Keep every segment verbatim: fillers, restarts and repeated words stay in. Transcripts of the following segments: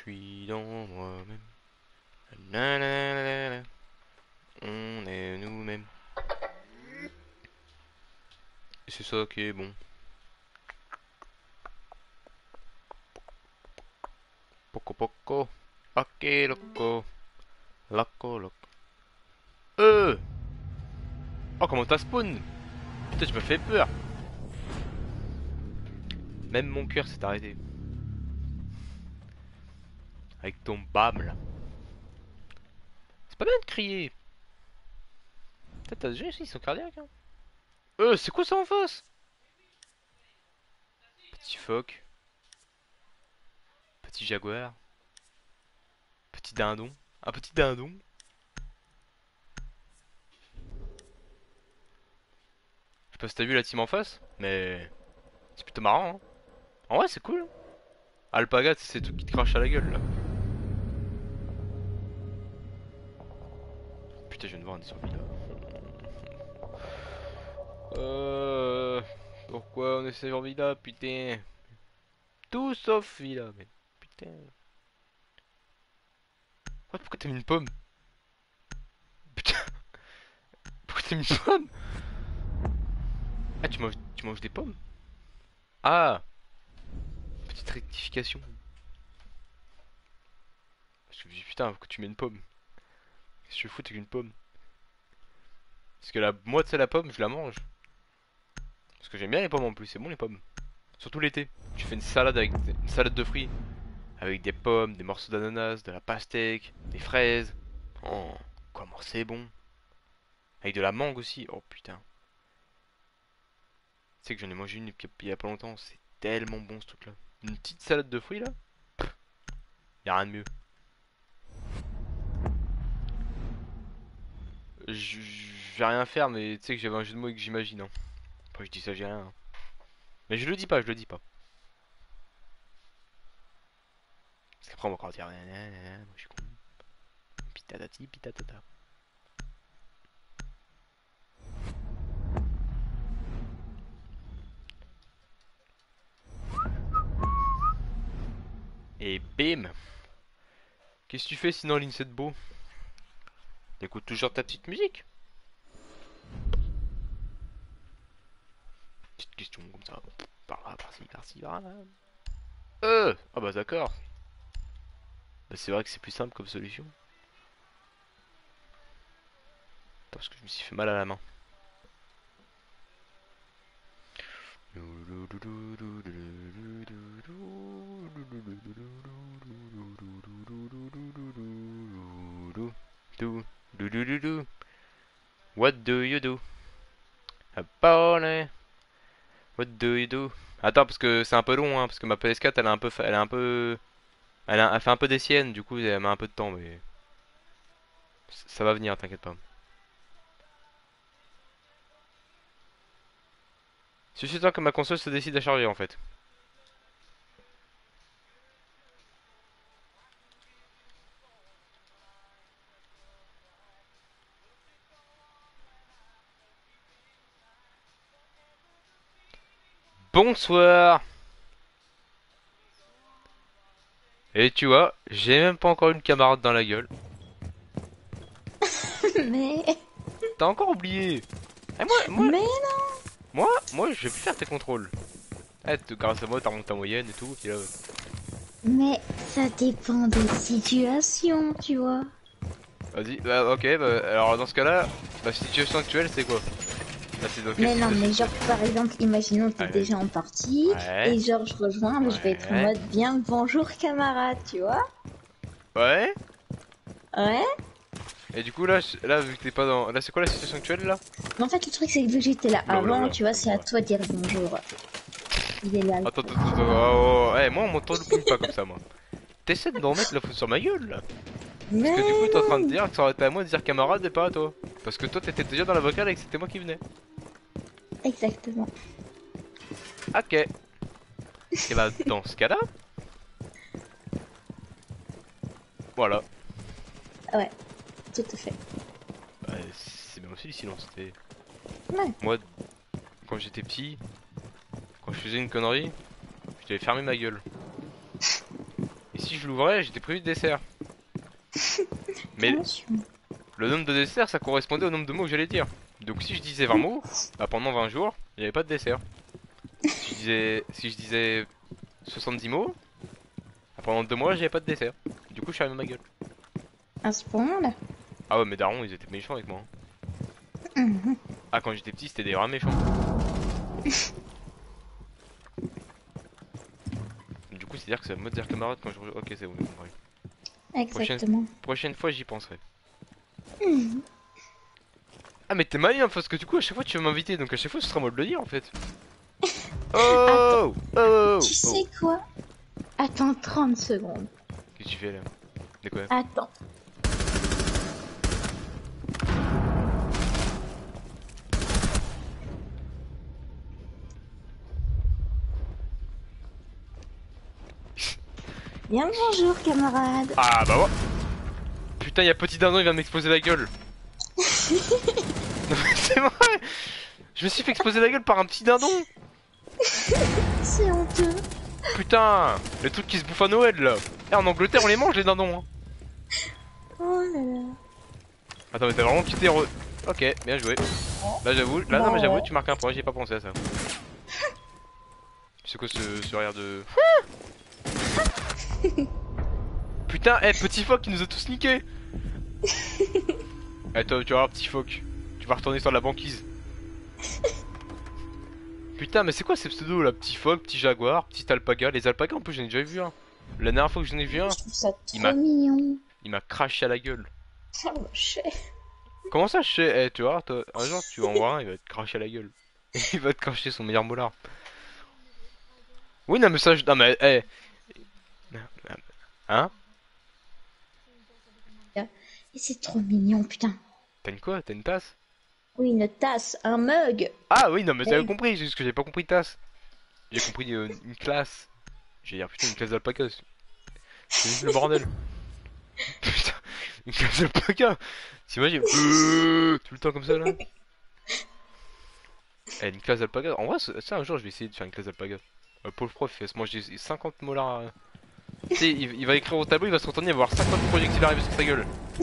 suis dans moi-même. Nananana. On est nous-mêmes. Et c'est ça qui est bon. Poco poco. Ok loco. Loco loco. Euh Oh comment t'as spawn. Putain tu m'as fait peur. Même mon cœur s'est arrêté. Avec ton bam là. C'est pas bien de crier. Peut-être t'as déjà ils sont cardiaques hein. Euh c'est quoi ça en face? Petit phoque. Petit jaguar. Petit dindon. Un petit dindon. Je sais pas si t'as vu la team en face, mais c'est plutôt marrant hein. En vrai c'est cool. Alpaga c'est tout qui te crache à la gueule là. Putain je viens de voir un des zombies là. Euh... Pourquoi on est sur Villa putain. Tout sauf Villa mais putain. Oh, pourquoi t'as mis une pomme? Putain. Pourquoi t'as mis une pomme? Ah tu manges, tu manges des pommes? Ah. Petite rectification. Parce que putain pourquoi tu mets une pomme? Qu'est-ce que je fous avec une pomme? Parce que la moi tu sais la pomme je la mange. Parce que j'aime bien les pommes en plus, c'est bon les pommes. Surtout l'été. Tu fais une salade avec des- une salade de fruits. Avec des pommes, des morceaux d'ananas, de la pastèque, des fraises. Oh, comment c'est bon. Avec de la mangue aussi. Oh putain. Tu sais que j'en ai mangé une il y a pas longtemps. C'est tellement bon ce truc là. Une petite salade de fruits là. Y a rien de mieux. Je je vais rien faire mais tu sais que j'avais un jeu de mots et que j'imagine. Hein. Après je dis ça j'ai rien. Hein. Mais je le dis pas, je le dis pas. Parce qu'après on va encore dire. Moi je suis con. Pitatati pitatata. Et bim. Qu'est-ce que tu fais sinon Lynn c'est beau? T'écoutes toujours ta petite musique? Petite question comme ça. Par là, par-ci, par-ci, par là. Euh Ah bah d'accord. Bah c'est vrai que c'est plus simple comme solution. Parce que je me suis fait mal à la main. What do you do? About it? What do you do? Attends parce que c'est un peu long hein, parce que ma P S quatre elle a un peu, elle a un peu, elle, a, elle fait un peu des siennes, du coup elle met un peu de temps mais ça va venir, t'inquiète pas. Suffit temps que ma console se décide à charger en fait. Bonsoir. Et tu vois, j'ai même pas encore une camarade dans la gueule. Mais... T'as encore oublié. Et moi, moi, Mais... moi, moi, je vais plus faire tes contrôles. Eh, t- grâce à moi, t'as remonté ta moyenne et tout. Puis là, Mais ça dépend des situations, tu vois. vas-y. Bah, ok. Bah, alors dans ce cas-là, la situation actuelle, c'est quoi? Là, c'est dans quelle Mais non, mais situation? genre, par exemple, imaginons que t'es Allez, déjà en partie, vas-y. et genre, je rejoins, mais je vais être en Ouais. mode bien bonjour camarade, tu vois. Ouais. Ouais. Ouais. Et du coup là, je- là vu que t'es pas dans, là c'est quoi la situation actuelle là? Mais en fait, le truc, c'est que vu que j'étais là Oula oula avant, oula. tu vois, c'est à Oula. toi de dire bonjour. Il est là, le Attends con. attends attends. attends. Oh, oh, eh, moi on m'entend looping pas comme ça moi. T'essaies de me remettre la faute sur ma gueule là. Parce que du coup Mais t'es en train de non. dire que ça aurait été à moi de dire camarade et pas à toi. Parce que toi t'étais déjà dans la vocale et que c'était moi qui venais. Exactement. Ok. Et bah dans ce cas là, voilà. Ouais, tout à fait. Bah, c'est bien aussi le silence. c'était- Ouais. Moi quand j'étais petit, quand je faisais une connerie, je devais fermer ma gueule. Et si je l'ouvrais, j'étais prévu de dessert. Mais Attention. le nombre de desserts, ça correspondait au nombre de mots que j'allais dire. Donc si je disais vingt mots, bah pendant vingt jours, il n'y avait pas de dessert. Si je disais, si je disais soixante-dix mots, bah pendant deux mois, j'avais pas de dessert. Du coup, je suis arrivé à ma gueule. À ce point-là. Ah ouais, mes darons, ils étaient méchants avec moi. Mhm. Ah, quand j'étais petit, c'était des vrais méchants. Du coup, c'est-à-dire que ça va me dire camarade quand je... Ok, c'est bon, j'ai compris. Exactement. Prochaine fois, j'y penserai. Mhm. Ah, mais t'es malin, parce que du coup, à chaque fois, tu vas m'inviter, donc à chaque fois, ce sera moi de le dire, en fait. Oh, oh, oh. Tu sais quoi? Attends trente secondes. Qu'est-ce que tu fais, là? De quoi? Attends. Bien bonjour camarade. Ah, bah ouais. Putain, y'a petit dindon, il vient de m'exploser la gueule. Non, mais c'est vrai. Je me suis fait exploser la gueule par un petit dindon. C'est honteux. Putain, le truc qui se bouffe à Noël, là. Eh, en Angleterre, on les mange, les dindons, hein. Oh là là. Attends, mais t'as vraiment quitté... Re... Ok, bien joué. Là, j'avoue, là, Bah non, mais j'avoue, ouais. tu marques un point, j'ai pas pensé à ça. C'est quoi ce, ce rire de... Putain, eh, petit phoque, il nous a tous niqué. Eh, toi, tu vas voir, petit phoque. Tu vas retourner sur la banquise. Putain, mais c'est quoi ces pseudos là? Petit phoque, petit jaguar, petit alpaga. Les alpagas, en plus, j'en ai déjà vu un. La dernière fois que j'en ai vu un, Je trouve ça il trop m'a mignon. il m'a craché à la gueule. Oh, je sais. Comment ça, je sais? Eh, tu vois, toi, un jour, tu vas en voir un, il va te cracher à la gueule. Il va te cracher son meilleur molar. Oui, non, mais ça, je... non, mais, eh. Hein? Et c'est trop mignon, putain. T'as une quoi? T'as une tasse? Oui, une tasse, un mug. Ah oui, non, mais j'avais Oui. compris, c'est juste que j'avais pas compris tasse. J'ai compris euh, une classe. J'ai dit, ah, putain, une classe d'alpaca. C'est juste le bordel. Putain, une classe d'alpaca. T'imagines? Euh, tout le temps comme ça, là. Eh, une classe d'alpaga. En vrai, ça, un jour, je vais essayer de faire une classe d'alpaga. Euh, pauvre prof, il va se manger cinquante molars. euh. Tu sais, il, il va écrire au tableau, il va se retourner, il va voir cinquante projectiles arriver sur sa gueule.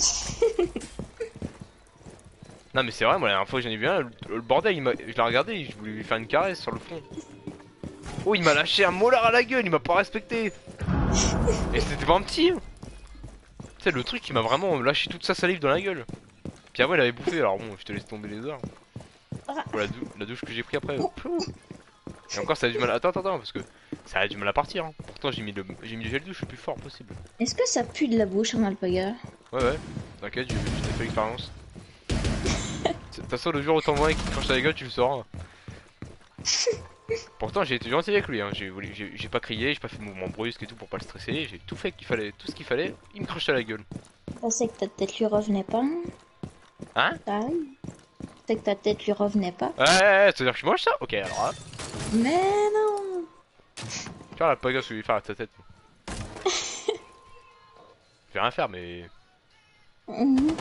Non, mais c'est vrai, moi, la dernière fois que j'en ai vu un, le, le bordel, il m'a- je l'ai regardé, je voulais lui faire une caresse sur le front. Oh, il m'a lâché un molar à la gueule, il m'a pas respecté. Et c'était pas un petit. Hein. Tu sais, le truc, il m'a vraiment lâché toute sa salive dans la gueule. Puis après, il avait bouffé, alors bon, je te laisse tomber les heures. Oh, la, dou la douche que j'ai pris après. Pouh. Et encore, ça a du mal. Attends, attends, attends, parce que ça a du mal à partir. Hein. Pourtant, j'ai mis, le... j'ai mis le gel douche le plus fort possible. Est-ce que ça pue de la bouche en alpaga? Ouais, ouais, t'inquiète, je, je t'ai fait l'expérience. De toute façon, le jour où t'envoies et qu'il te crache à la gueule, tu le sauras. Pourtant, j'ai été gentil avec lui, hein. j'ai voulu- j'ai j'ai pas crié, j'ai pas fait de mouvement brusque et tout pour pas le stresser, j'ai tout fait qu'il fallait, tout ce qu'il fallait, il me crache à la gueule. C'est que ta tête lui revenait pas. Hein? Ah oui. C'est que ta tête lui revenait pas. Ouais, ouais, ouais, c'est-à-dire que je mange ça? Ok, alors là, Mais non. faire la pagasse ou lui faire à ta tête. Je vais rien faire, mais. Mhm.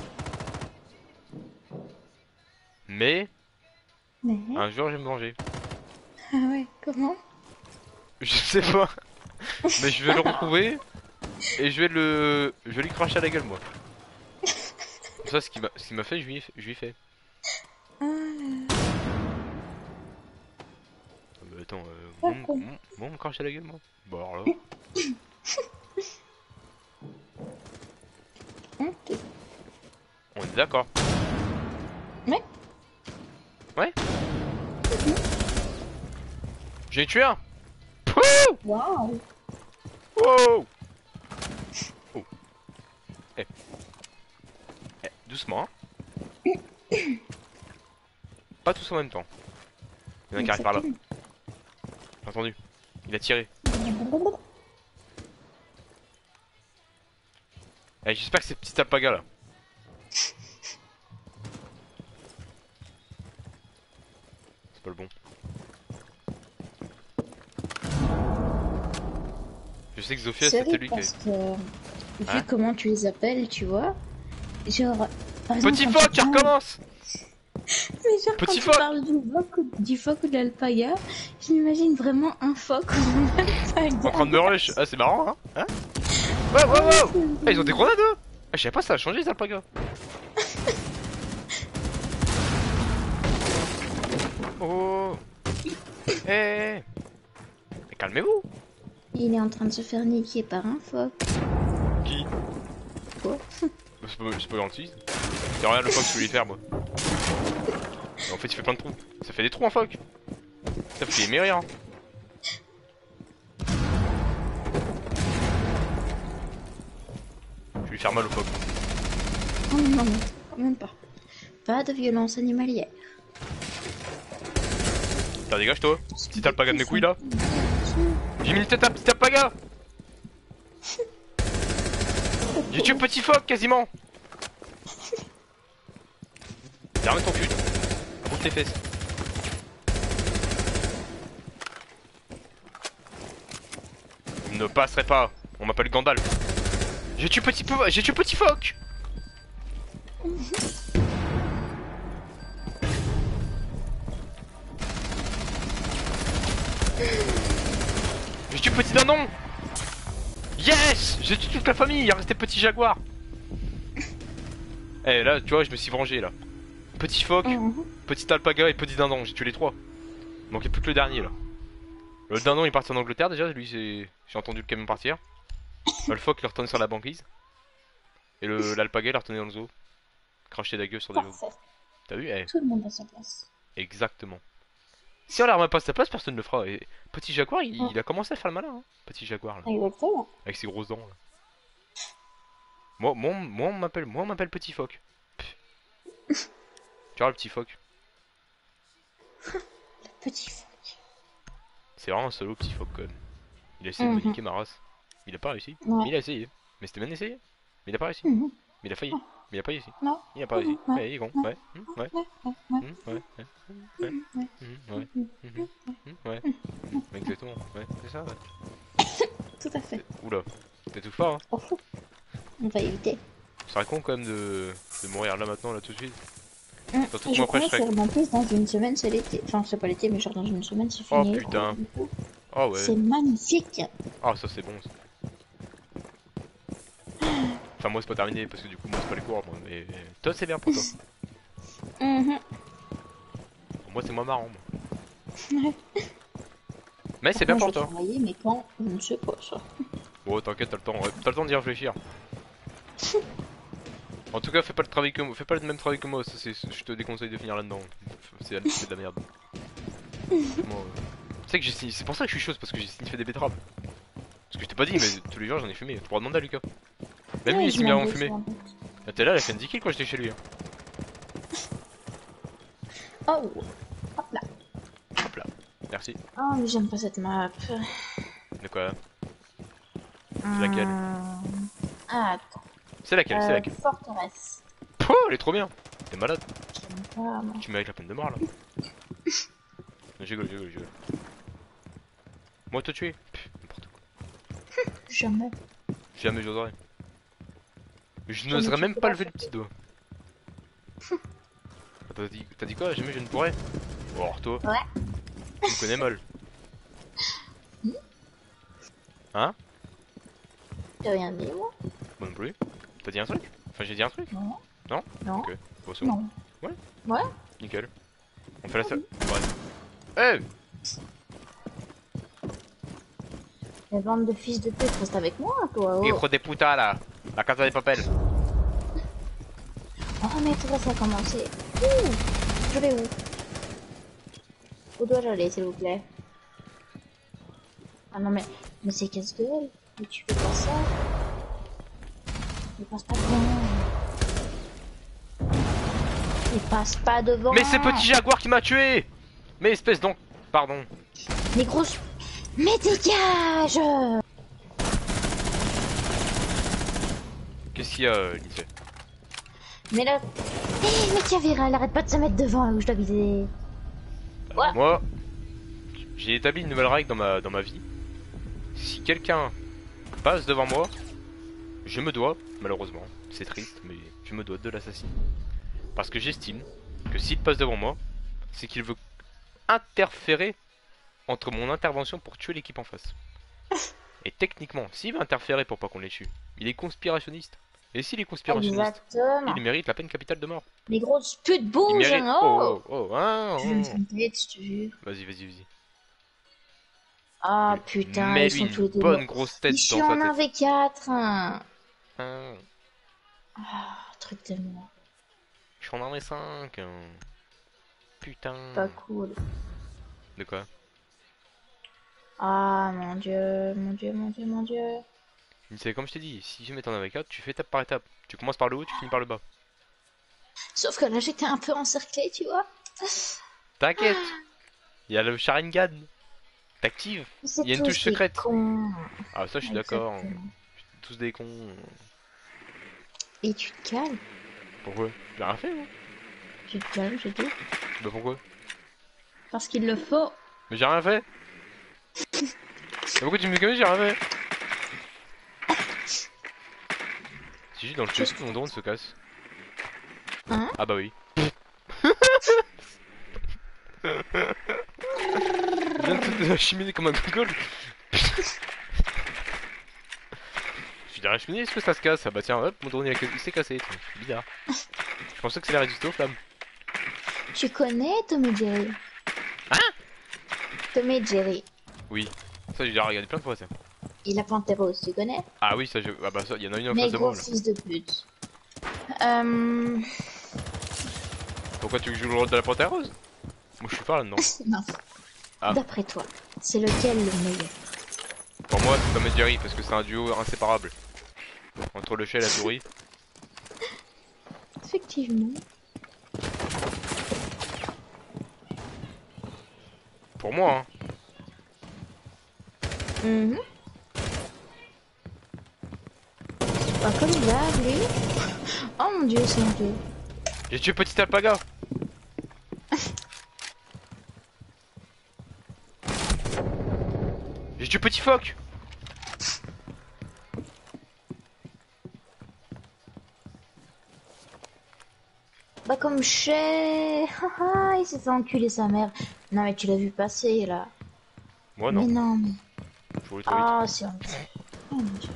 Mais, Mais. un jour, je vais me venger. Ah ouais, comment? Je sais pas, mais je vais le retrouver et je vais le. Je vais lui cracher à la gueule, moi. Ça, ce qu'il m'a ce qu'il m'a fait, je lui ai fait. Je lui ai fait. Ah, Ah bah attends, euh, Pas moi, con. moi, moi, on me crache à la gueule, moi. Bon, alors là. ok. On est d'accord. Ouais. Ouais. J'ai tué un. Pouh. Waouh. Wow. Oh. Eh. Eh, doucement. Hein. Pas tous en même temps. Il y en a un qui arrive par là. J'ai entendu. Il a tiré. Eh, j'espère que c'est petit alpaga là. C'est pas le bon. Je sais que Zofia C'est c'était vrai lui qui avait... parce que vu Hein? comment tu les appelles, tu vois, genre par exemple, Petit quand phoque tu qui parles- recommence. mais genre Petit quand phoque. tu parles du phoque ou, du phoque ou de l'alpaga, je m'imagine vraiment un phoque ou un En train alpaga. de me rush. Ah c'est marrant hein, hein. Ouais, ouais, ouais. Ah, ils ont des grenades eux. Ah, je savais pas ça a changé les alpagas. Oh. Eh. Hey. Mais calmez-vous. Il est en train de se faire niquer par un phoque. Qui? Quoi? C'est pas, c'est pas gentil. C'est rien le phoque que je voulais faire moi. Mais en fait il fait plein de trous. Ça fait des trous un phoque. Ça fait aimer rien. Je vais lui faire mal au phoque. Oh non, quand même pas. Pas de violence animalière. T'as dégage toi. Si t'as le paga de mes couilles là. J'ai mis une tête à petit alpaga. J'ai tué petit phoque quasiment. Ferme ton cul. Ouvre tes fesses. Vous ne passerez pas. On m'appelle Gandalf. J'ai tué petit peu. J'ai tué petit phoque. J'ai tué petit dindon. Yes. J'ai tué toute la famille. Il est resté petit jaguar. Eh là tu vois je me suis vengé là. Petit phoque, Mhm. petit alpaga et petit dindon. J'ai tué les trois. Il manquait plus que le dernier là. Le dindon il est parti en Angleterre déjà. Lui c'est... J'ai entendu le camion partir. Le phoque il est retourné sur la banquise. Et le l'alpaga il est retourné dans le zoo. Cracher la gueule sur des loups. Parfait. T'as vu? Eh, Tout le monde à sa place. exactement. Si on la remet pas à sa place, personne ne le fera. Et petit jaguar, il, Ouais. il a commencé à faire le malin, hein. Petit jaguar là, Exactement. avec ses grosses dents là. Moi, moi, moi on m'appelle, moi on m'appelle petit phoque. Pff. Tu vois le petit phoque, Le petit phoque. c'est vraiment un solo petit phoque quand même. Il a essayé de Mhm. me niquer ma race. Il a pas réussi. Ouais. Mais il a essayé. Mais c'était bien essayé. Mais il a pas réussi. Mhm. Mais il a failli. Mais il a pas réussi. Non. Il a pas réussi. Mhm. Ouais, il est con. Ouais. Hum, ouais. Ouais, ouais, ouais. Hum, ouais. Ouais. Ouais. Ouais. Hum, ouais. Mhm. Hum, ouais. Exactement. Ouais. C'est ça. Ouais. Tout à fait. Oula. T'étouffes pas hein. Oh, fou. On va éviter. Ça serait con quand même de... de mourir là maintenant, là tout de suite. Hum, Surtout que je moi après crois je serais... que en plus dans une semaine c'est l'été. Enfin c'est pas l'été mais genre dans une semaine c'est Oh fini. putain. Du coup, Oh ouais. c'est magnifique. Ah ça c'est bon ça. Enfin moi c'est pas terminé parce que du coup moi c'est pas les cours moi. Mais toi c'est bien pour toi. Mhm. Pour moi c'est moins marrant moi. Mais c'est bien Moi, pour je vais toi. travailler, mais quand je ne sais pas ça. Bon t'inquiète t'as le temps, ouais. T'as le temps d'y réfléchir. En tout cas fais pas le travail que moi, fais pas le même travail que moi, ça c'est, je te déconseille de finir là-dedans. C'est c'est de la merde. Franchement, euh, tu sais que j'ai signé, c'est pour ça que je suis chaud, c'est parce que j'ai signifié des betteraves. Parce que je t'ai pas dit mais tous les jours j'en ai fumé, tu pourras demander à Lucas. Même lui Ouais, il je s'est mis à m'en en doute, fumer. je m'en doute. Ah, t'es là, elle a fait une dix kills quand j'étais chez lui. Hein. Oh, hop là. Hop là, merci. Oh, mais j'aime pas cette map. De quoi? C'est laquelle? Hum, Ah, attends. C'est laquelle? C'est Euh, laquelle? Forteresse. Oh, elle est trop bien. T'es malade. J'aime pas, moi. Tu mets avec la peine de mort là. J'égole, j'égole, j'égole. Moi te tuer. Pff, n'importe quoi. Jamais. Jamais j'oserais. Je Jamais n'oserais tu même pas pourras. lever le petit doigt. T'as dit, t'as dit quoi? Jamais je ne pourrais? Oh, alors toi. Ouais. Tu me connais mal. Hein? J'ai rien dit, moi. Moi non plus. T'as dit un truc? Enfin j'ai dit un truc? Non. Non? Non. Ok. Bon, c'est bon. Non. Ouais. Ouais. Nickel. On fait la salle. Ouais. Eh! Les bandes de fils de pute restent avec moi, toi. Oh, Hijo de puta là! La casa de papel! oh mais tout ça a commencé. Ouh. Je vais où? Où dois-je aller, s'il vous plaît? Ah non, mais, mais c'est casse-gueule. Mais tu fais pas ça. Il passe pas devant. Il passe pas devant. Mais c'est petit jaguar qui m'a tué! Mais espèce donc. Pardon. Mais grosse. Mais dégage! Qu'est-ce qu'il y a, euh, Lindsay? Mais là. Eh, mais tiens, Vera, elle arrête pas de se mettre devant là où je dois viser. Alors, Ouais. moi, j'ai établi une nouvelle règle dans ma, dans ma vie. Si quelqu'un passe devant moi, je me dois, malheureusement, c'est triste, mais je me dois de l'assassiner. Parce que j'estime que s'il passe devant moi, c'est qu'il veut interférer entre mon intervention pour tuer l'équipe en face. Et techniquement, s'il va interférer pour pas qu'on les tue, il est conspirationniste. Et s'il est conspirationniste, Exactement. il mérite la peine capitale de mort. Les grosses putes Il bougent, mérite. hein, oh! Oh, oh, oh, hein, Je vais me oh. faire une tête, je te jure. Vas-y, vas-y, vas-y. Ah Mais putain, ils mets-lui sont une tous les deux bonne morts. grosse Je tête suis dans sa en tête. un v quatre. Hein. Hein, Ah, truc de mort. je suis en un v cinq. Putain. Pas cool. De quoi? Ah mon dieu, mon dieu, mon dieu, mon dieu. C'est comme je t'ai dit, si je mets ton quatre, tu fais étape par étape. Tu commences par le haut, tu finis par le bas. Sauf que là j'étais un peu encerclée, tu vois. T'inquiète, il y a le Sharingan. T'actives. C'est Il y a une tous touche des secrète. cons. Ah, ça, je suis d'accord. Exactement. Tous des cons. Et tu te calmes. Pourquoi? J'ai rien fait, moi. Tu te calmes, c'est tout. Bah, pourquoi? Parce qu'il le faut. Mais j'ai rien fait. Mais pourquoi tu me dis que j'ai rien fait? Si je suis dans le Juste- chest, mon drone se casse. Hein? Ah, bah oui. Je viens de sauter la cheminée comme un gogol. Je suis derrière la cheminée, est-ce que ça se casse? Ah bah tiens, hop, mon drone il, a- il s'est cassé. tiens. Bizarre. Je pensais que ça allait résister aux flammes. Tu connais Tom et Jerry? Hein? Tom et Jerry. Oui. Ça, j'ai déjà regardé plein de fois, ça. Et la panthère rose, tu connais? Ah oui, ça, je... ah bah ça, il y en a une en Mais face de moi, gros là. fils de pute. Euh... Pourquoi tu veux que je joue le rôle de la panthère rose? Moi, je suis pas là-dedans. Non. Ah. D'après toi, c'est lequel le meilleur? Pour moi, c'est Tom et Jerry, parce que c'est un duo inséparable. Entre le chat et la souris. Effectivement. Pour moi, hein. Mhm. C'est pas comme là, lui. Oh mon dieu, c'est honteux. J'ai tué petit alpaga. J'ai tué petit phoque. Bah comme chez... Haha, il s'est fait enculer sa mère. Non mais tu l'as vu passer là. Moi, Mais non. non mais... Je voulais trop vite. Ah c'est honteux. Oh mon dieu.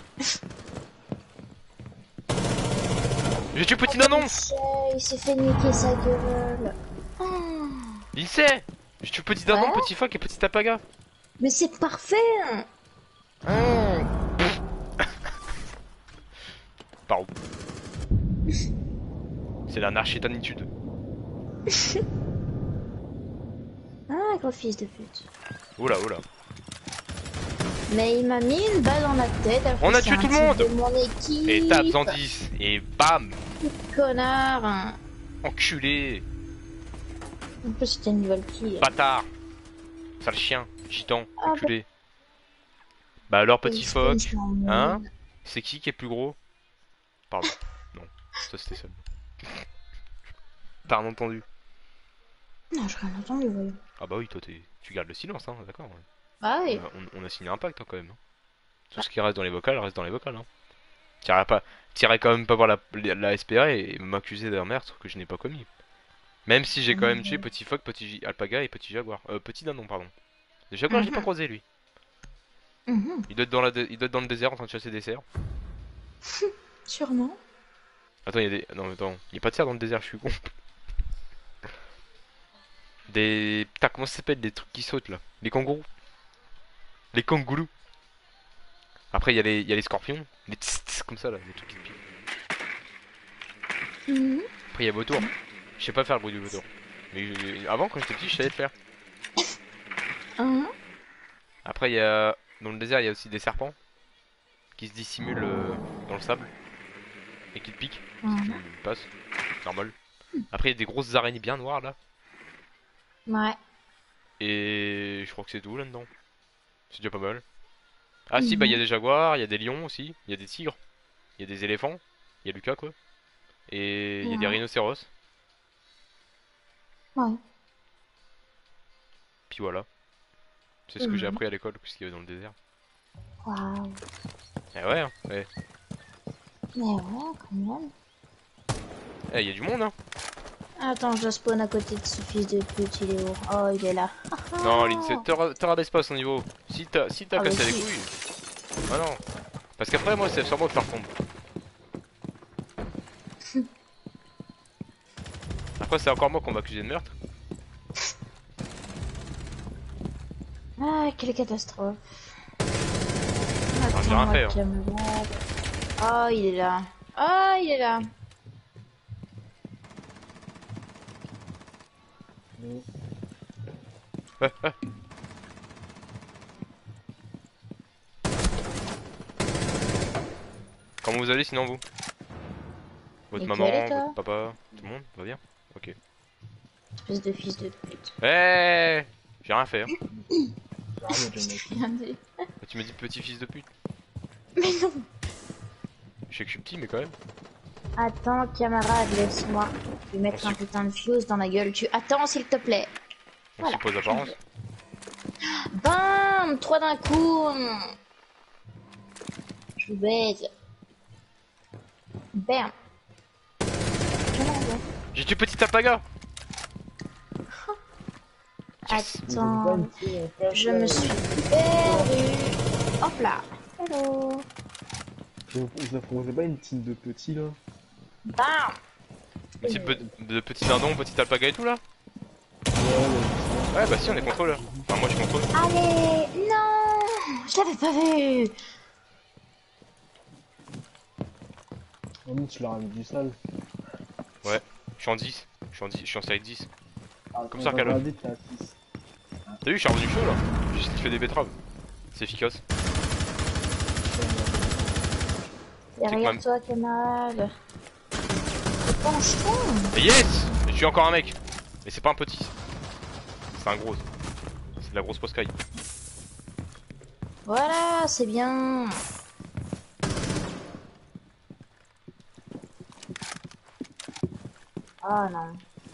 J'ai tué petit Oh, nanon. comme Shay, il s'est fait niquer sa gueule. Oh. Il sait. J'ai tué petit nanon, Ouais. petit phoque et petit alpaga. Mais c'est parfait hein. Pardon. C'est l'anarchitanitude. Ah gros fils de pute. Oula, oula. Mais il m'a mis une balle dans la tête. alors On que a c'est tué un tout le type monde. de mon équipe. Et tape en dix. Et bam. Connard. Hein. Enculé. En plus c'était une Valkyrie. Bâtard. Sale chien. Gitan. Ah, Enculé. Bah alors, petit Il se phoque. fait une Hein? chambre. C'est qui qui est plus gros? Pardon. Non. Ça c'était seul. T'as rien entendu? Non, j'ai rien entendu, voyons. Ah bah oui, toi t'es... tu gardes le silence, hein, d'accord. Ouais. Ah oui. On, a, on- on a signé un pacte hein, quand même. hein. Tout ce qui reste dans les vocales reste dans les vocales. Hein. T'irais pas, t'irais quand même pas voir la, la S P A et m'accuser d'un meurtre que je n'ai pas commis. Même si j'ai quand même tué petit phoque, petit J- alpaga et petit jaguar. Euh, petit nanon, pardon. Le jaguar, j'ai pas Mhm. croisé lui. Mhm. Il doit être dans la, dé- il doit être dans le désert en train de chasser des cerfs. Sûrement. Attends, il y a des, non mais attends, il y a pas de cerfs dans le désert, je suis con. Des, putain, comment ça s'appelle, des trucs qui sautent là? Les kangourous. Les kangourous. Après, il y a les, il y a les scorpions, les tss, tss, comme ça là, les trucs qui piquent. Mhm. Après, il y a vautour. Je sais pas faire le bruit du vautour. Mais euh, avant, quand j'étais petit, je savais le faire. Mhm. Après, il y a, dans le désert, il y a aussi des serpents qui se dissimulent euh, dans le sable et qui te piquent. Si tu Mhm. passes, normal. Après, il y a des grosses araignées bien noires là. Ouais. Et je crois que c'est tout là-dedans. C'est déjà pas mal. Ah si, bah il y a des jaguars, il y a des lions aussi, il y a des tigres, il y a des éléphants, il y a Lucas quoi. Et il y a des Ouais. rhinocéros. Ouais. Puis voilà. C'est ce que j'ai Mhm. appris à l'école, ce qu'il y avait dans le désert. Waouh. Eh ouais, hein, ouais. Mais ouais, quand même. Eh, il y a du monde hein. Attends, je dois spawn à côté de ce fils de pute, il est où? Oh, il est là. Non, Lynn, c'est- te ra- te rabaisse pas à son niveau. Si t'as si t'as Ah, cassé bah les si. couilles. Ah non. Parce qu'après, moi, c'est sûrement de faire tomber. Après, c'est encore moi qu'on va accuser de meurtre. Ah, quelle catastrophe. j'ai rien fait, hein. Camarade. Oh, il est là. Oh, il est là. Ouais, ouais. Comment vous allez sinon vous? Votre Nickel, maman, et toi? votre papa, tout le monde va bien? Ok. Espèce de fils de pute. Eh, j'ai rien fait. Hein. Rien, Janet. Rien dit. Tu me dis petit fils de pute. Mais non. Je sais que je suis petit, mais quand même. Attends, camarade, laisse-moi lui mettre On un sup- putain de fuse dans la gueule. Tu attends, s'il te plaît. On Voilà. suppose apparence. Bam, trois d'un coup. Je vous baise. Bam. Camarade. J'ai tué petit alpaga. Yes. Attends, je me suis perdue. Hop là. Hello. Vous vous proposez pas une team de petits là? Bam. Petit pe- de petits dindons, petit alpaga et tout là. Ouais, Ouais, bah si, on est contrôleur. Enfin, moi je contrôle. Allez, non, je l'avais pas vu. ouais. Non, tu leur as mis du sale. Ouais, je suis en dix. Je suis en dix, je suis en série dix. Ah, Comme quand ça, t'as Calo. regardé, t'as six. T'as vu, je suis revenu chaud là. J'ai juste fait des betteraves. C'est efficace. Derrière même- toi, camarade. Penche-toi. Et yes. Je suis encore un mec. Mais c'est pas un petit. C'est un gros. C'est de la grosse poscaille. Voilà, c'est bien. Oh non.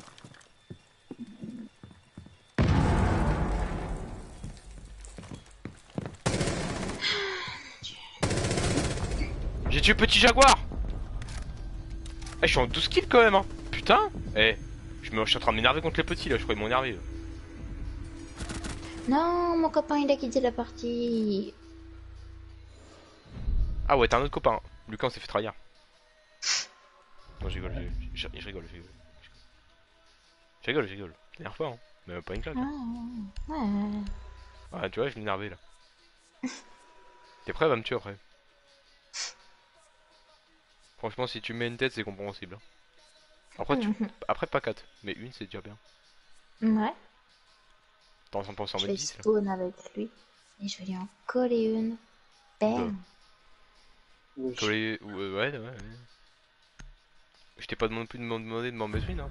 J'ai tué petit jaguar. Eh, je suis en douze kills quand même, hein. Putain. Eh, je, me... je suis en train de m'énerver contre les petits là. Je crois qu'ils m'ont énervé. Non, mon copain il a quitté la partie. Ah ouais, t'as un autre copain. Lucas, on s'est fait trahir. Non, je rigole, je, je, je rigole, je rigole. Je rigole, je rigole. Dernière fois, hein. Mais pas une claque. Ah, Hein. ouais. Ouais, tu vois, je m'énervais là. T'es prêt à me tuer après? Franchement, si tu mets une tête, c'est compréhensible. Hein. Après, tu... après, pas quatre, mais une, c'est déjà bien. Ouais. T'en cent pour cent Je en vais mettre dix là. spawn avec lui. Et je vais lui en coller une. Bam. Wesh. Coller. ou- euh, Ouais, ouais, ouais. Je t'ai pas demandé plus de m'en demander de m'en mettre une, hein.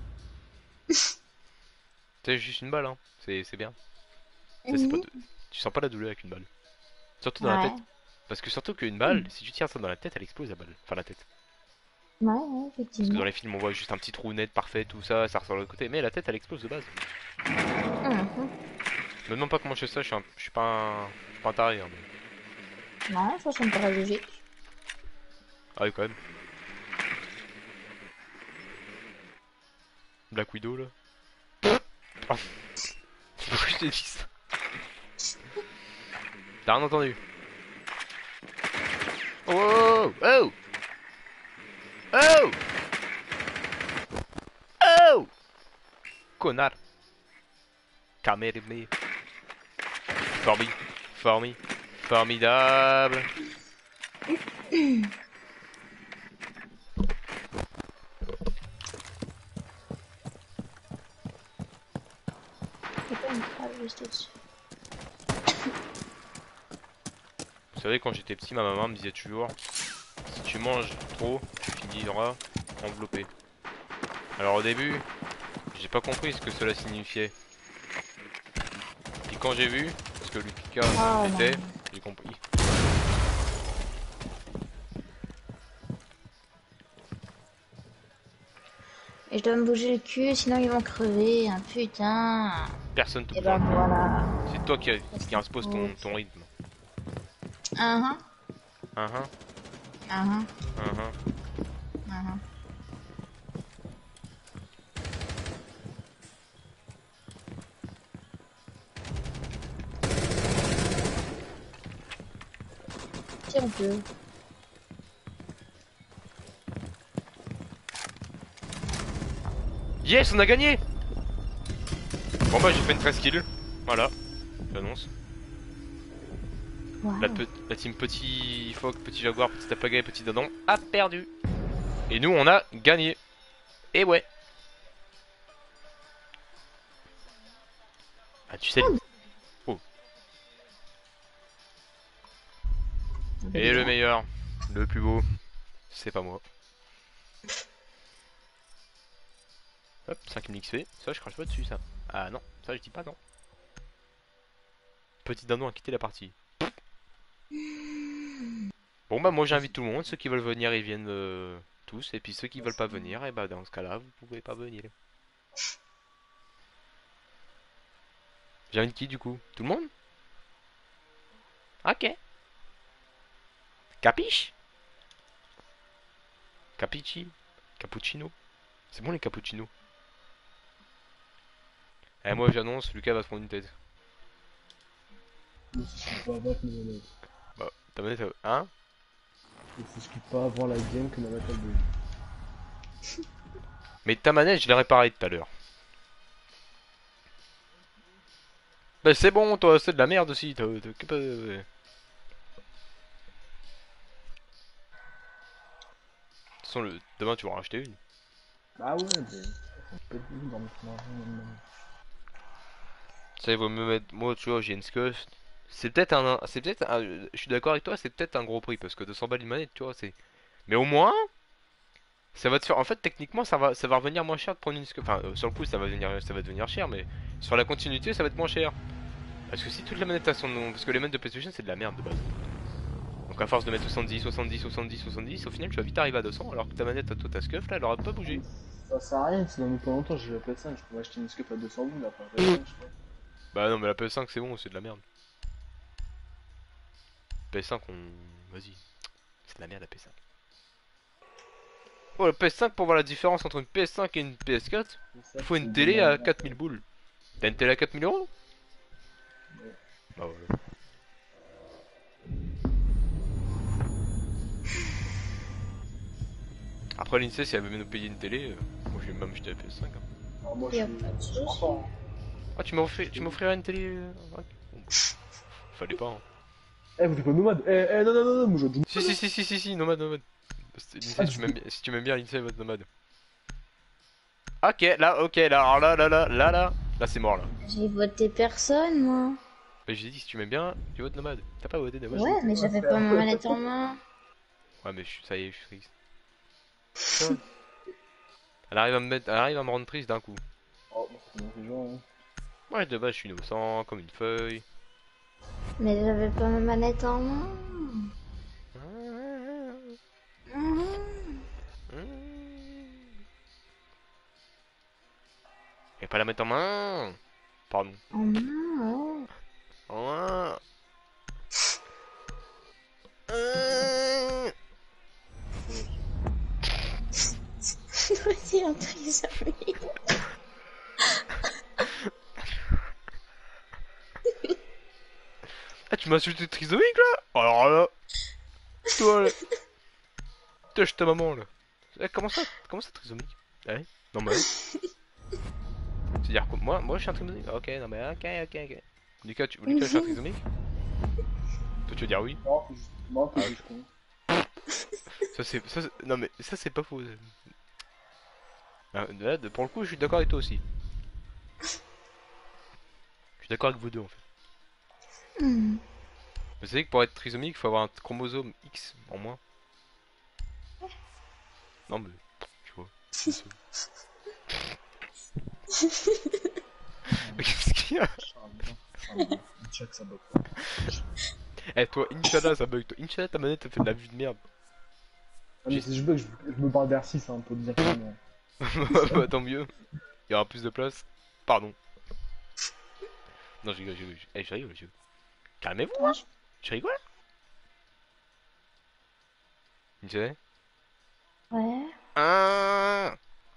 C'est juste une balle, hein. C'est c'est bien. Ça, c'est pas Mhm. de- Tu sens pas la douleur avec une balle. Surtout dans la Ouais. tête. Parce que surtout qu'une balle, si tu tires ça dans la tête, elle explose la balle. Enfin, la tête. Ouais, ouais, Parce que effectivement. dans les films, on voit juste un petit trou net, parfait, tout ça, ça ressort de l'autre côté. Mais la tête, elle explose de base. Mhm. Me demande pas comment je fais ça, je suis, un... je suis pas un... je suis pas un taré. Hein, mais... Non, ça, ça me paraît logique. Ah oui, quand même. Black Widow, là. Ah. Pourquoi je t'ai dit ça? T'as rien entendu? Oh! Oh! Oh! Oh! Connard! Camérimé. Formi. Formi. Formidable. C'est pas une phrase juste au-dessus. Vous savez, quand j'étais petit, ma maman me disait toujours, si tu manges trop, tu finiras enveloppé. Alors au début, j'ai pas compris ce que cela signifiait. Puis quand j'ai vu ce que Lucas Oh, était, non. j'ai compris. Et je dois me bouger le cul, sinon ils vont crever. Hein, putain. Personne te Et bouge. ben voilà. C'est toi qui, qui impose ton, ton rythme. Uh-huh. Hein, hein, Uh-huh. hein, hein. Uh-huh. un peu. Yes, on a gagné. Bon bah j'ai fait une treize kills. Voilà, j'annonce. Wow. La, pe- la team petit phoque, petit jaguar, petit tapagaï, petit dindon a perdu. Et nous on a gagné. Et ouais. Ah tu sais. Oh. Et le meilleur, le plus beau, c'est pas moi. Hop, cinq mille X P. Ça je crache pas dessus ça. Ah non, ça je dis pas non. Petit dindon a quitté la partie. Bon bah moi j'invite tout le monde, ceux qui veulent venir ils viennent euh, tous, et puis ceux qui veulent pas venir, et bah dans ce cas là vous pouvez pas venir. J'invite qui du coup? Tout le monde? Ok. Capiche? Capici? Cappuccino? C'est bon les cappuccinos. Eh moi j'annonce, Lucas va se prendre une tête. Ne s'excuse pas avant que ma manette. Bah, ta manette, euh, hein? Ne s'excuse pas avant la game que ma manette elle bug. Mais ta manette je l'ai réparée tout à l'heure. Bah c'est bon toi, c'est de la merde aussi. T'as- t'as- t'as pas- De toute façon, le... demain tu vas en racheter une. Ah ouais, mais. Ça peut être dans mon maintenant. Ça, il vaut mieux mettre. Moi, tu vois, j'ai une scuff. C'est peut-être un. C'est peut-être un- Je suis d'accord avec toi, c'est peut-être un gros prix parce que deux cents balles une manette, tu vois, c'est. Mais au moins, ça va te faire. En fait, techniquement, ça va, ça va revenir moins cher de prendre une scuff. Enfin, euh, sur le coup, ça va venir, ça va devenir cher, mais sur la continuité, ça va être moins cher. Parce que si toute la manette a son nom, parce que les manettes de PlayStation, c'est de la merde de base. Donc à force de mettre soixante-dix, soixante-dix, soixante-dix, soixante-dix, au final, tu vas vite arriver à deux cents, alors que ta manette, à toi, ta scuff, là, elle aura pas bougé. Ça sert à rien, si dans pas longtemps j'ai la P S cinq, je pourrais acheter une scope à deux cents boules après la P S cinq, je crois. Bah non, mais la P S cinq, c'est bon, c'est de la merde. P S cinq, on. Vas-y. C'est de la merde la P S cinq. Oh, la P S cinq, pour voir la différence entre une P S cinq et une P S quatre, il faut une télé à quatre mille boules. T'as une télé à quatre mille euros? Ouais. Bah voilà. Après l'INSEE, si elle veut nous payer une télé, euh, moi je vais même acheter la P S cinq. Hein. Alors moi Y je a suis. pas de je suis soucis. content. Ah, tu m'offrirais tu m'offrirais une télé euh, ouais. Bon, bah, fallait pas. Hein. Eh, vous êtes pas nomade? Eh, eh, non, non, non, non, moi je dis. Si, si, si, si, si, si, nomade, nomade. Ah, l'INSEE, si tu tu- m'aimes bien, si tu m'aimes bien l'INSEE, vote nomade. Ok, là, ok, là, alors là, là, là, là, là, là, c'est mort là. J'ai voté personne, moi. Mais j'ai dit, si tu m'aimes bien, tu votes nomade. T'as pas voté nomade? Ouais, mais j'avais pas ma manette en main. Ouais, mais je- ça y est, je suis triste. Tu vois, Elle arrive à me mettre, elle arrive à me rendre triste d'un coup. Oh, bah, c'est bon, les gens, hein. Ouais, de base, je suis innocent, comme une feuille. Mais j'avais pas ma manette en main. Mhm. Et pas la mettre en main. Pardon. En main, ouais. En main. Euh. C'est un trisomique. Ah, tu m'as insulté de trisomique là? Alors là. Toi là. Touche ta maman là. Eh, comment ça? Comment ça trisomique? Ah ouais? Non mais. C'est-à-dire que moi, moi je suis un trisomique? Ok, non mais ok, ok, ok. Lucas, tu... Lucas, je suis un trisomique? Toi tu veux dire oui? Non, c'est juste. Non, t'es Ah, juste con. Ça c'est... Ça, c'est- non mais ça c'est pas faux. Ah, là, de- pour le coup, je suis d'accord avec toi aussi. Je suis d'accord avec vous deux en fait. Hmm. Vous savez que pour être trisomique, il faut avoir un chromosome X en moins. Non mais, tu vois. Mais qu'est-ce qu'il y a? Check ça bug pas. Eh toi, Inch'Allah ça bug. Toi, Inch'Allah ta manette elle fait de la vue de merde. Ah, mais si je bug, je, je me parle d'R six, hein, pour te dire clairement. Bah tant mieux. Il y aura plus de place. Pardon. Non, je rigole, je rigole. Eh, je rigole, je rigole. Calmez-vous, hein. Tu rigoles? Tu sais? Ouais. Ah.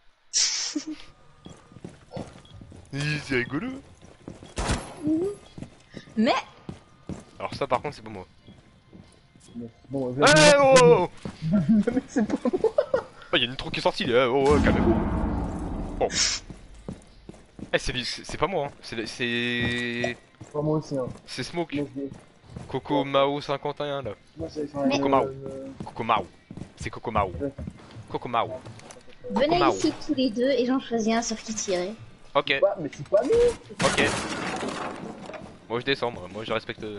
Hi, c'est rigolo. Mais Alors ça par contre c'est pas moi. Bon, bon, Eh oh, oh, oh. mais c'est pas moi. Oh, y'a une trou qui est sortie, là. Oh, oh, calmez-vous. Oh. Eh, c'est c'est- c'est pas moi, hein. C'est. C'est. Pas moi aussi, hein. C'est Smoke. Moi, je vais- Coco Mao cinquante et un là. Moi, j'allais faire Mais- une, Coco Mao. euh, Coco Mao. C'est Coco Mao. Coco Mao. Venez Mao. ici tous les deux et j'en choisis un sur qui tirer. Ok, Bah, mais c'est pas nous. ok. Moi je descends, moi, moi je respecte. euh.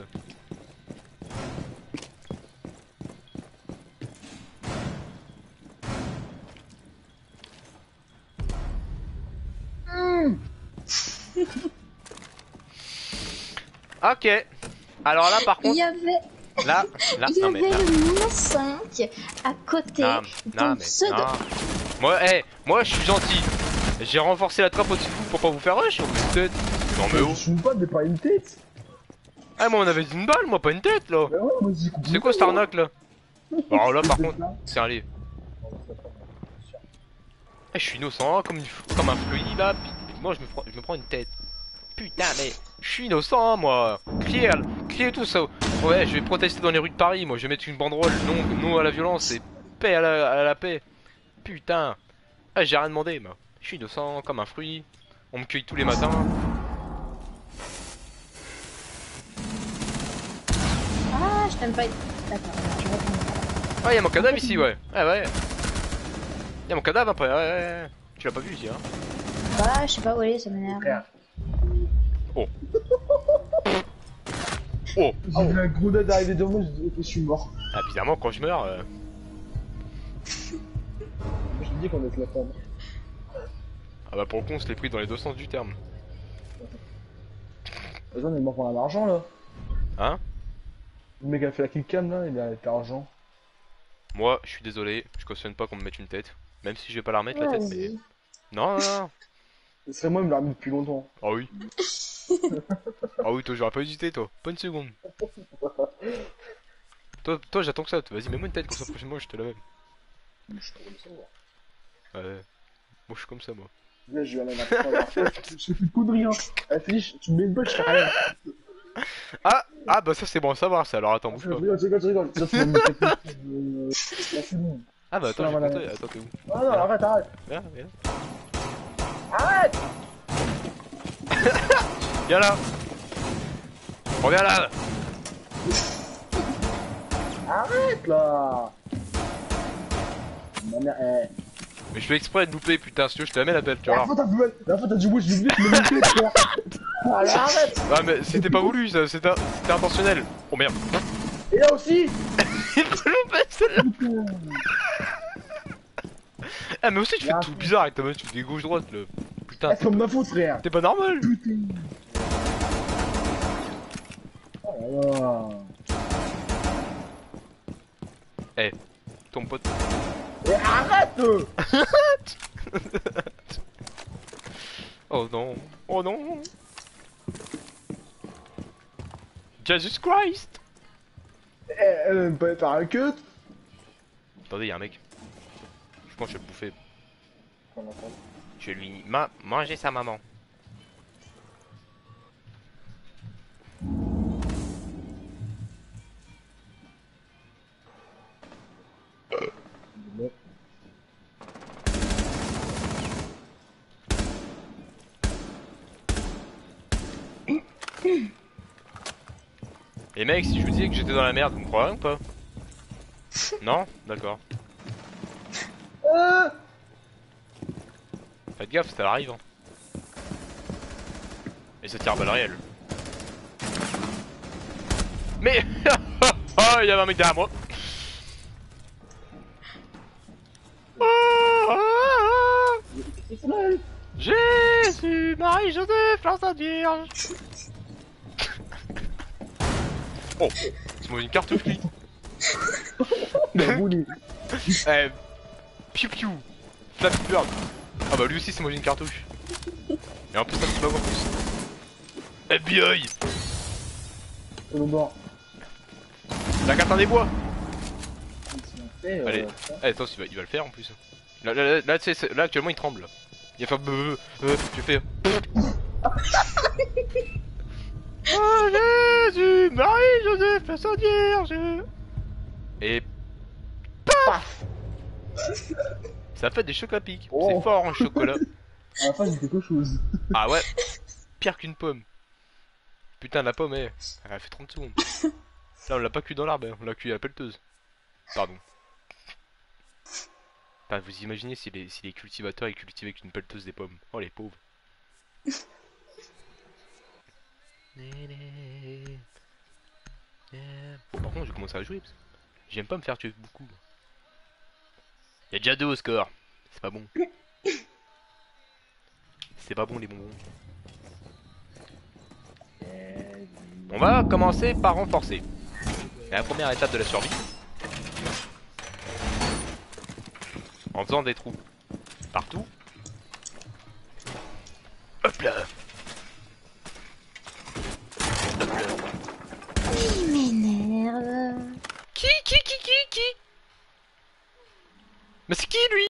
Ok. Alors là par Il contre, y avait, là, là, il y non mais avait là. le moins cinq à côté. Non, non donc mais ceux de- non. Moi, eh, moi je suis gentil. J'ai renforcé la trappe au-dessus de vous pour pas vous faire rush. On vous tête. Non mais Je oh. suis pas, mais pas une tête. Ah moi on avait dit une balle, moi pas une tête là. Bah ouais, moi, j'ai compris. C'est quoi cette arnaque là? Alors là par contre, c'est un livre. Eh, je suis innocent hein, comme, une- comme un fluide là. Puis, puis moi je me, prends, je me prends une tête. Putain mais je suis innocent hein, moi. Criez, criez tout ça. Ouais, je vais protester dans les rues de Paris. Moi je vais mettre une banderole. Non, non à la violence et paix à la, à la paix. Putain. Ah, j'ai rien demandé moi. Je suis innocent comme un fruit. On me cueille tous les matins. Ah, je t'aime pas. D'accord, je reprends. Ah, y'a mon cadavre ici, ouais. Ouais, ouais. Y'a mon cadavre après, ouais, ouais, ouais. Tu l'as pas vu ici, hein. Bah, je sais pas où aller, ça m'énerve. Frère. Oh. Oh. J'ai vu un gros dad arriver devant moi, j'ai dit, ok, je suis mort. Ah, bizarrement, quand je meurs. Euh... Je te dis qu'on est la femme. Ah, bah, pour le con, on se l'est pris dans les deux sens du terme. Vas-y, on est mort pour l'argent là. Hein? Le mec a fait la killcam là, il a été argent. Moi, je suis désolé, je cautionne pas qu'on me mette une tête. Même si je vais pas la remettre, la tête, mais. Vas-y. Non, non, non. Ce serait moi, il me l'a remis depuis longtemps. Ah oui. Ah oui, toi, j'aurais pas hésité, toi. Pas une seconde. Toi, toi j'attends que ça. Vas-y, mets-moi une tête, comme ça, prochainement, je te la mets. Je suis pas comme ça, moi. Ouais. Moi, je suis comme ça, moi. Là, je vais aller à la fin. Je fais plus de conneries, hein. Allez, Félix, tu me mets une balle, je fais rien. Ah, ah, bah, ça, c'est bon à savoir, ça. Alors, attends, bouge Je pas. rigole, je rigole, je rigole. Ça, c'est mon technique de. Là, c'est bon. Ah, bah, attends, Non, j'ai voilà. compté. Attends, t'es où? Ah non, arrête, arrête. Viens, viens. Arrête. Viens là. Reviens là. Arrête là. Ma mère, eh. Mais je fais exprès de louper, putain, si tu veux, je te la mets la belle, tu La vois. fois, t'as vu, la fois, t'as dit, ouais, je l'ai vu, je me l'ai fait, frère. Allez, arrête. Ah, mais c'était pas voulu, ça, c'était c'était intentionnel. Oh merde. Et là aussi. Il m'a loupé celle-là. Ah, mais aussi, tu fais Là, tout bizarre avec ta main, tu fais des gauche-droite, là. Putain, C'est comme ma faute, frère. t'es pas normal. Putain. Oh là là. Eh, ton pote. Et arrête. Oh non, oh non. Jesus Christ. Eh, elle aime pas faire un cut. Attendez, y'a un mec. Je pense que je vais le bouffer. Je vais lui ma manger sa maman. Et mec, si je vous disais que j'étais dans la merde, vous me croirez ou pas? Non? D'accord. Euh. Faites gaffe, ça arrive. Hein. Et ça tire à balles réelles. Mais oh, il y avait un mec derrière moi. Oh, oh, oh. Jésus, Marie, Joseph, l'enfant Vierge. Oh, c'est moi une cartouche lui. Non, roulé. Eh, piou piou, Flappy Bird. Ah bah lui aussi c'est moi une cartouche. Et en plus un petit bug en plus. F B I. C'est le bord. La carte des bois. Allez. Allez. Eh, attends, il va, il va le faire en plus. Là, là, là, là, tu sais, là actuellement il tremble. Il va faire beuh, euh, tu fais. Oh Jésus, Marie, Joseph, la Sainte Vierge. Et Paf. ça fait des chocs à pic. Oh. C'est fort en chocolat. À la fin, j'ai quelque chose. Ah ouais, pire qu'une pomme. Putain, la pomme, eh, elle a fait trente secondes. Là, on l'a pas cuit dans l'arbre, hein, on l'a cuit à la pelleteuse. Pardon. Enfin, vous imaginez si les, si les cultivateurs ils cultivaient avec une pelleteuse des pommes. Oh, les pauvres. Bon, par contre, je commence à jouer. Parce que j'aime pas me faire tuer beaucoup. Y'a déjà deux au score. C'est pas bon. C'est pas bon, les bonbons. On va commencer par renforcer. La première étape de la survie. En faisant des trous partout. Hop là. Hop là. Il m'énerve. Qui, qui, qui, qui, qui Mais c'est qui lui?